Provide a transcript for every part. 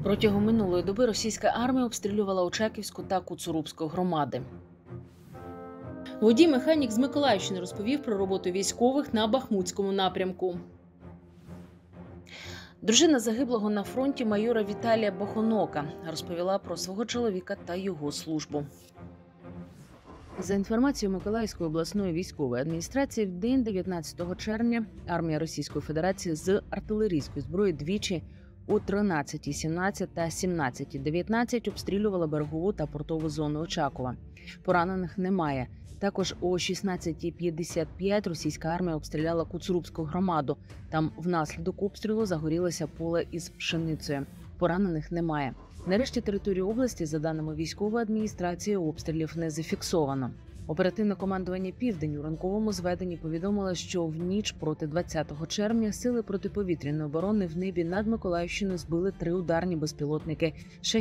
Протягом минулої доби російська армія обстрілювала Очаківську та Куцурубську громади. Водій-механік з Миколаївщини розповів про роботу військових на Бахмутському напрямку. Дружина загиблого на фронті майора Віталія Бохонока розповіла про свого чоловіка та його службу. За інформацією Миколаївської обласної військової адміністрації, в день 19 червня армія Російської Федерації з артилерійської зброї двічі о 13:17 та 17:19 обстрілювала берегову та портову зону Очакова. Поранених немає. Також о 16:55 російська армія обстріляла Куцурубську громаду. Там внаслідок обстрілу загорілося поле із пшеницею. Поранених немає. Нарешті територію області, за даними військової адміністрації, обстрілів не зафіксовано. Оперативне командування «Південь» у ранковому зведенні повідомило, що в ніч проти 20 червня сили протиповітряної оборони в небі над Миколаївщиною збили 3 ударні безпілотники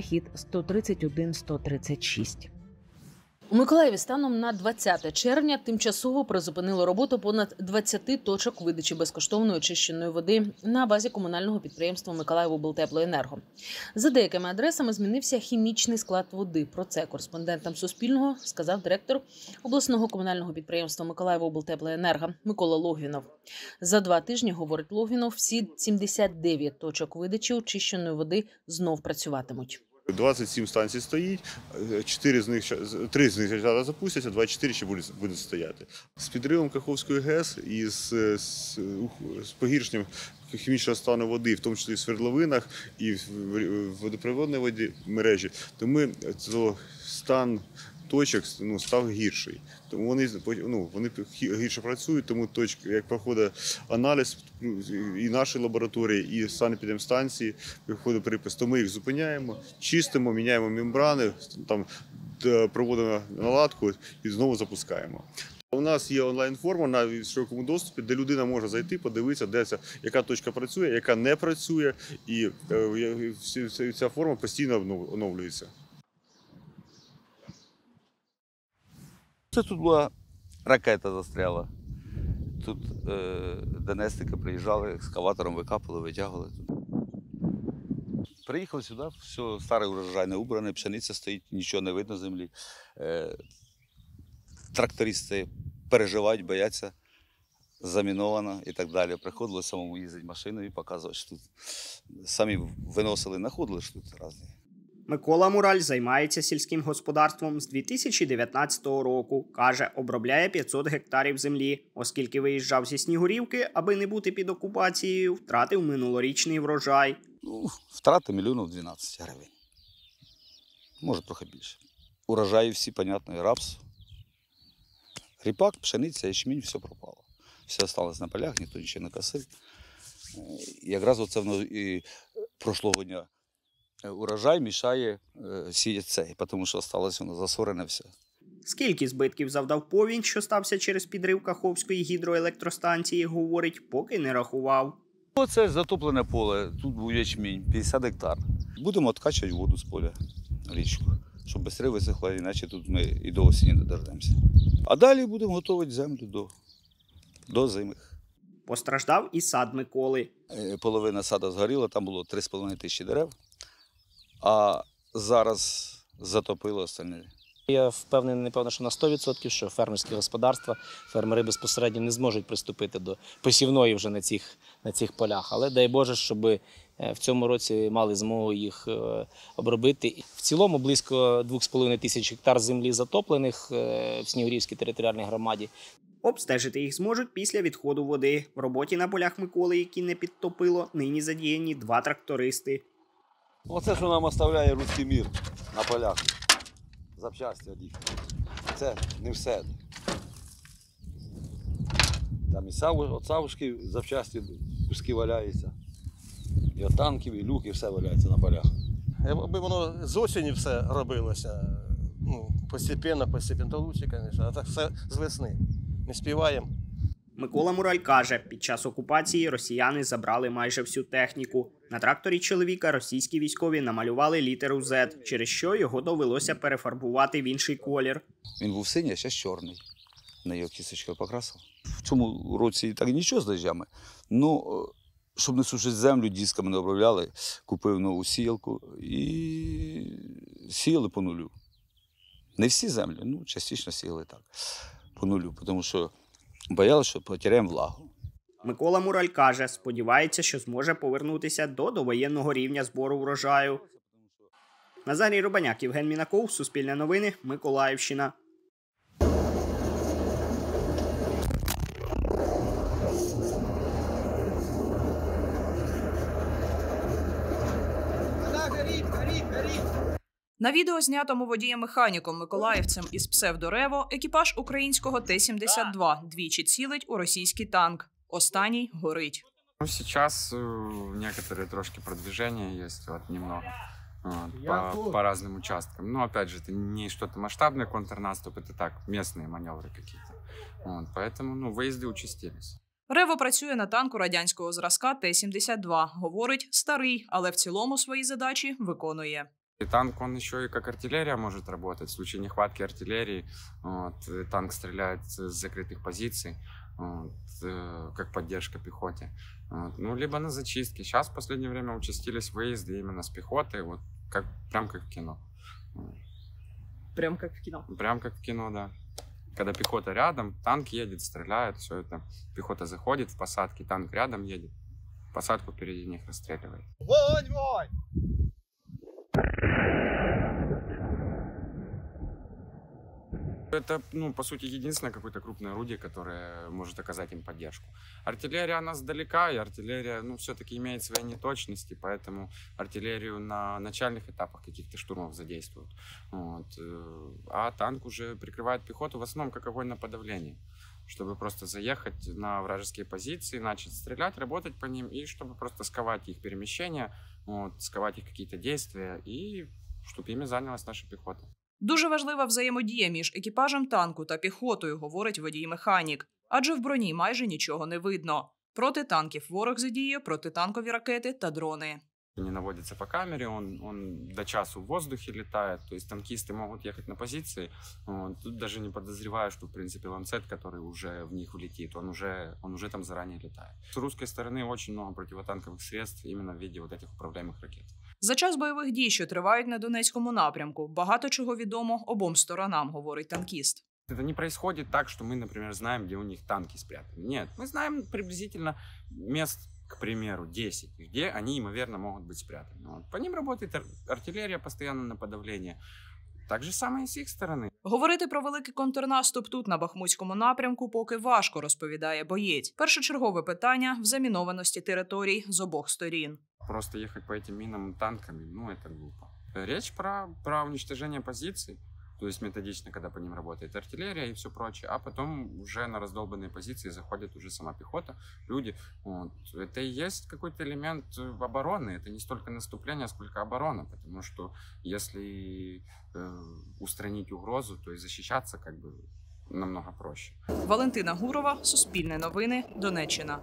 «Шахід-131-136». У Миколаєві станом на 20 червня тимчасово призупинило роботу понад 20 точок видачі безкоштовної очищеної води на базі комунального підприємства «Миколаївоблтеплоенерго». За деякими адресами змінився хімічний склад води. Про це кореспондентам Суспільного сказав директор обласного комунального підприємства «Миколаївоблтеплоенерго» Микола Логвінов. За 2 тижні, говорить Логвінов, всі 79 точок видачі очищеної води знов працюватимуть. 27 станцій стоїть, 3 з них зараз запустяться, 24 ще будуть стояти. З підривом Каховської ГЕС і з погіршенням хімічного стану води, в тому числі в свердловинах і в водопровідній воді мережі, то стан точок став гірший. Тому вони гірше працюють, тому точки, як проходить аналіз і нашої лабораторії, і санепідемстанції, виходить припис, то ми їх зупиняємо, чистимо, міняємо мембрани, там проводимо наладку і знову запускаємо. У нас є онлайн-форма на широкому доступі, де людина може зайти, подивитися, яка точка працює, яка не працює, і ця форма постійно оновлюється. Це тут була ракета застряла. Тут ДНСники приїжджали, екскаватором викапали, витягували. Приїхали сюди, все, старий урожай не убраний, пшениця стоїть, нічого не видно з землі. Трактористи переживають, бояться, заміновано і так далі. Приходилось самому їздити машиною і показувати, що тут самі виносили, знаходили, що тут різні. Микола Мураль займається сільським господарством з 2019 року. Каже, обробляє 500 гектарів землі. Оскільки виїжджав зі Снігурівки, аби не бути під окупацією, втратив минулорічний врожай. Втрати мільйонів 12 гривень. Може, трохи більше. Урожаї всі, понятно, і рапс. Ріпак, пшениця, ячмінь, все пропало. Все залишилось на полях, ніхто нічого не косив. І якраз оце воно і прошлого дня. Урожай мішає сіяти цей, тому що залишилось воно засорене все. Скільки збитків завдав повінь, що стався через підрив Каховської гідроелектростанції, говорить, поки не рахував. Оце затоплене поле, тут був ячмінь, 50 гектар. Будемо відкачувати воду з поля, річку, щоб швидше висохло, іначе тут ми і до осені не дождемося. А далі будемо готувати землю до зими. Постраждав і сад Миколи. Половина саду згоріла, там було 3,5 тисячі дерев. А зараз затопило остальне. Я впевнений, напевно, що на 100%, що фермерські господарства, фермери безпосередньо не зможуть приступити до посівної вже на цих полях. Але дай Боже, щоб в цьому році мали змогу їх обробити. В цілому близько 2,5 тисяч гектар землі затоплених в Снігурівській територіальній громаді. Обстежити їх зможуть після відходу води. В роботі на полях Миколи, які не підтопило, нині задіяні 2 трактористи. Оце, що нам оставляє руський мір на полях. Запчасті одні. Це не все. Там і савушки, запчасті, куски валяються. І от танків, і люки, все валяється на полях. Якби воно з осені все робилося, постепенно, то лучше, звісно, а так все з весни. Не співаємо. Микола Мураль каже, під час окупації росіяни забрали майже всю техніку. На тракторі чоловіка російські військові намалювали літеру Z, через що його довелося перефарбувати в інший колір. Він був синій, а зараз чорний. На його кісточку покрасив. В цьому році так нічого з дощами. Ну, щоб не сушити землю, дисками не обробляли, купив нову сіялку і сіяли по нулю. Не всі землі, ну, частично сіяли так, по нулю, тому що боялися, що потеряємо влагу. Микола Мураль каже, сподівається, що зможе повернутися до довоєнного рівня збору врожаю. Назарій Рубаняк, Євген Мінаков, Суспільне новини, Миколаївщина. На відео, знятому водієм-механіком Миколаївцем із псевдо-Рево, екіпаж українського Т-72 двічі цілить у російський танк. Останній горить. Ну, сейчас некоторые трошки продвижения есть, вот, немного, вот, по разным участкам. Но, опять же, это не что-то масштабное, контрнаступ, это так, местные маневры какие-то. Вот, поэтому, ну, выезды участились. Рево працює на танку радянського зразка Т-72. Говорить, старий, але в цілому свої задачі виконує. И танк, он еще и как артиллерия может работать. В случае нехватки артиллерии вот, танк стреляет с закрытых позиций, вот, как поддержка пехоте. Вот, ну, либо на зачистке. Сейчас в последнее время участились выезды именно с пехотой, вот, прям как в кино. Прям як в кіно. Прям как в кино, да. Когда пехота рядом, танк едет, стреляет, все это. Пехота заходит в посадки, танк рядом едет, посадку впереди них расстреливает. Вогонь, вогонь! Это, ну, по сути, единственное какое-то крупное орудие, которое может оказать им поддержку. Артиллерия, она сдалека, и артиллерия, ну, все-таки имеет свои неточности, поэтому артиллерию на начальных этапах каких-то штурмов задействуют. Вот. А танк уже прикрывает пехоту в основном как огонь на подавление, чтобы просто заехать на вражеские позиции, начать стрелять, работать по ним, и чтобы просто сковать их перемещения, вот, сковать их какие-то действия, и чтобы ими занялась наша пехота. Дуже важлива взаємодія між екіпажем танку та піхотою, говорить водій-механік. Адже в броні майже нічого не видно. Проти танків ворог задіє протитанкові ракети та дрони. Не наводится по камере, он до часу в воздухе летает, то есть танкисты могут ехать на позиции, вот, тут даже не подозревая, что в принципе ланцет, который уже в них улетит, он уже там заранее летает. С русской стороны очень много противотанковых средств именно в виде вот этих управляемых ракет. За час бойових дій, що тривають на Донецькому напрямку, багато чого відомо обом сторонам, говорить танкіст. Это не происходит так, что мы, например, знаем, где у них танки спрятаны. Нет, мы знаем приблизительно мест, к примеру, 10, где они, имоверно, могут быть спрятаны. Вот. По ним работает артиллерия постоянно на подавление. Так же самое и с их стороны. Говорити про великий контрнаступ тут, на Бахмутському напрямку, поки важко, розповідає боєць. Першочергове питання – в замінованості територій з обох сторін. Просто ехать по этим минам танками, ну, это глупо. Речь про уничтожение позиций, то есть методично, когда по ним работает артиллерия и все прочее, а потом уже на раздолбанные позиции заходит уже сама пехота, люди. Вот. Это и есть какой-то элемент обороны, это не столько наступление, сколько оборона, потому что если устранить угрозу, то и защищаться как бы намного проще. Валентина Гурова, Суспільне новини, Донеччина.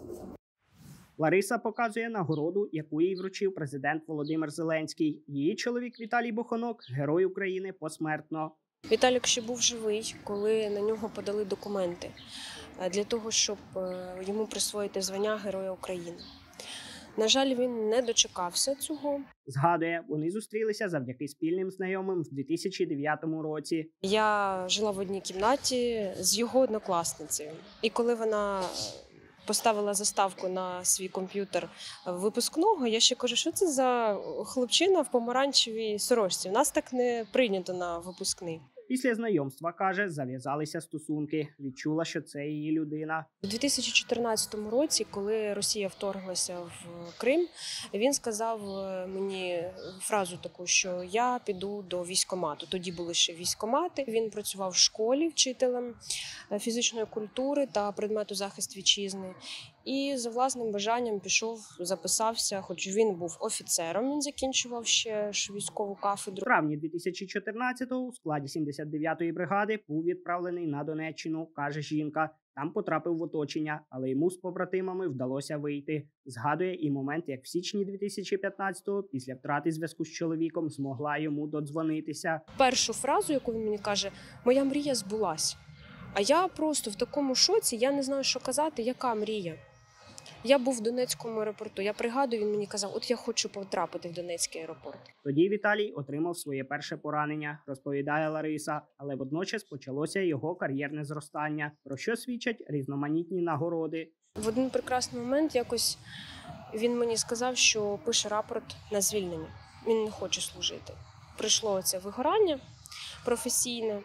Лариса показує нагороду, яку їй вручив президент Володимир Зеленський. Її чоловік Віталій Бохонок – Герой України посмертно. Віталік ще був живий, коли на нього подали документи для того, щоб йому присвоїти звання Героя України. На жаль, він не дочекався цього. Згадує, вони зустрілися завдяки спільним знайомим в 2009 році. Я жила в одній кімнаті з його однокласницею. І коли вона поставила заставку на свій комп'ютер випускного, я ще кажу, що це за хлопчина в помаранчевій сорочці. У нас так не прийнято на випускний. Після знайомства, каже, зав'язалися стосунки. Відчула, що це її людина. У 2014 році, коли Росія вторглася в Крим, він сказав мені фразу таку, що я піду до військкомату. Тоді були ще військкомати. Він працював в школі вчителем фізичної культури та предмету захист вітчизни. І за власним бажанням пішов, записався, хоч він був офіцером, він закінчував ще військову кафедру. У травні 2014-го у складі 79-ї бригади був відправлений на Донеччину, каже жінка. Там потрапив в оточення, але йому з побратимами вдалося вийти. Згадує і момент, як в січні 2015-го, після втрати зв'язку з чоловіком, змогла йому додзвонитися. Першу фразу, яку він мені каже, моя мрія збулась. А я просто в такому шоці, я не знаю, що казати, яка мрія. Я був в Донецькому аеропорту. Я пригадую, він мені казав, от я хочу потрапити в Донецький аеропорт. Тоді Віталій отримав своє перше поранення, розповідає Лариса, але водночас почалося його кар'єрне зростання, про що свідчать різноманітні нагороди. В один прекрасний момент якось він мені сказав, що пише рапорт на звільнення. Він не хоче служити. Прийшло це вигорання професійне.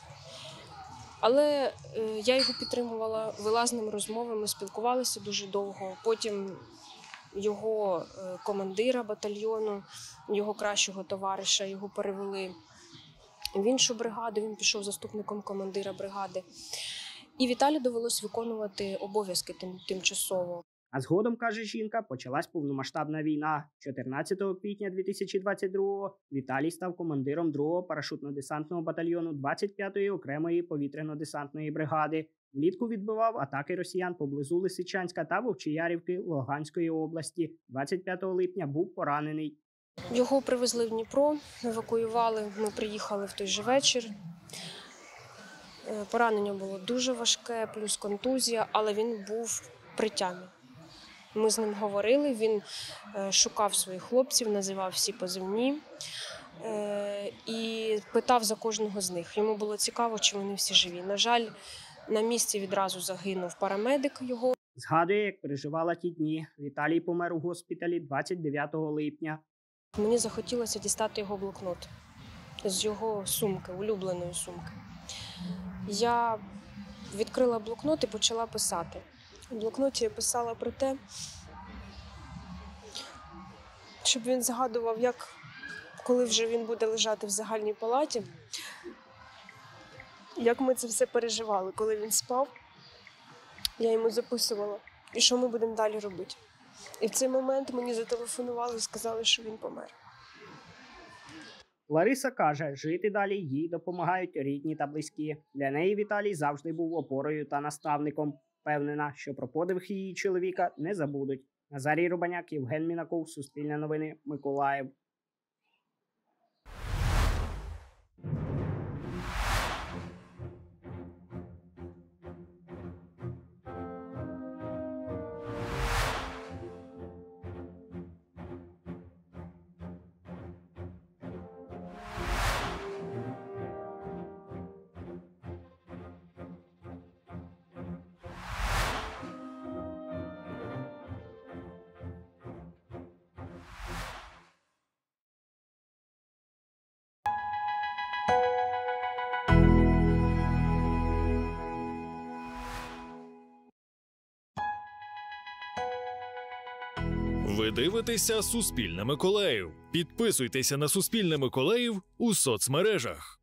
Але я його підтримувала вилазними розмовами, спілкувалися дуже довго. Потім його командира батальйону, його кращого товариша, його перевели в іншу бригаду, він пішов заступником командира бригади. І Віталі довелось виконувати обов'язки тимчасово. А згодом, каже жінка, почалась повномасштабна війна. 14 квітня 2022-го Віталій став командиром 2-го парашутно-десантного батальйону 25-ї окремої повітряно-десантної бригади. Влітку відбивав атаки росіян поблизу Лисичанська та Вовчиярівки Луганської області. 25 липня був поранений. Його привезли в Дніпро, евакуювали, ми приїхали в той же вечір. Поранення було дуже важке, плюс контузія, але він був при тямі. Ми з ним говорили, він шукав своїх хлопців, називав всі позивні і питав за кожного з них. Йому було цікаво, чи вони всі живі. На жаль, на місці відразу загинув парамедик його. Згадує, як переживала ті дні. Віталій помер у госпіталі 29 липня. Мені захотілося дістати його блокнот з його сумки, улюбленої сумки. Я відкрила блокнот і почала писати. У блокноті я писала про те, щоб він згадував, як, коли вже він буде лежати в загальній палаті, як ми це все переживали, коли він спав. Я йому записувала, і що ми будемо далі робити. І в цей момент мені зателефонували і сказали, що він помер. Лариса каже, жити далі їй допомагають рідні та близькі. Для неї Віталій завжди був опорою та наставником. Впевнена, що про подвиг її чоловіка не забудуть. Назарій Рубаняк, Євген Мінаков, Суспільне новини, Миколаїв. Ви дивитеся «Суспільне Миколаїв». Підписуйтеся на «Суспільне Миколаїв» у соцмережах.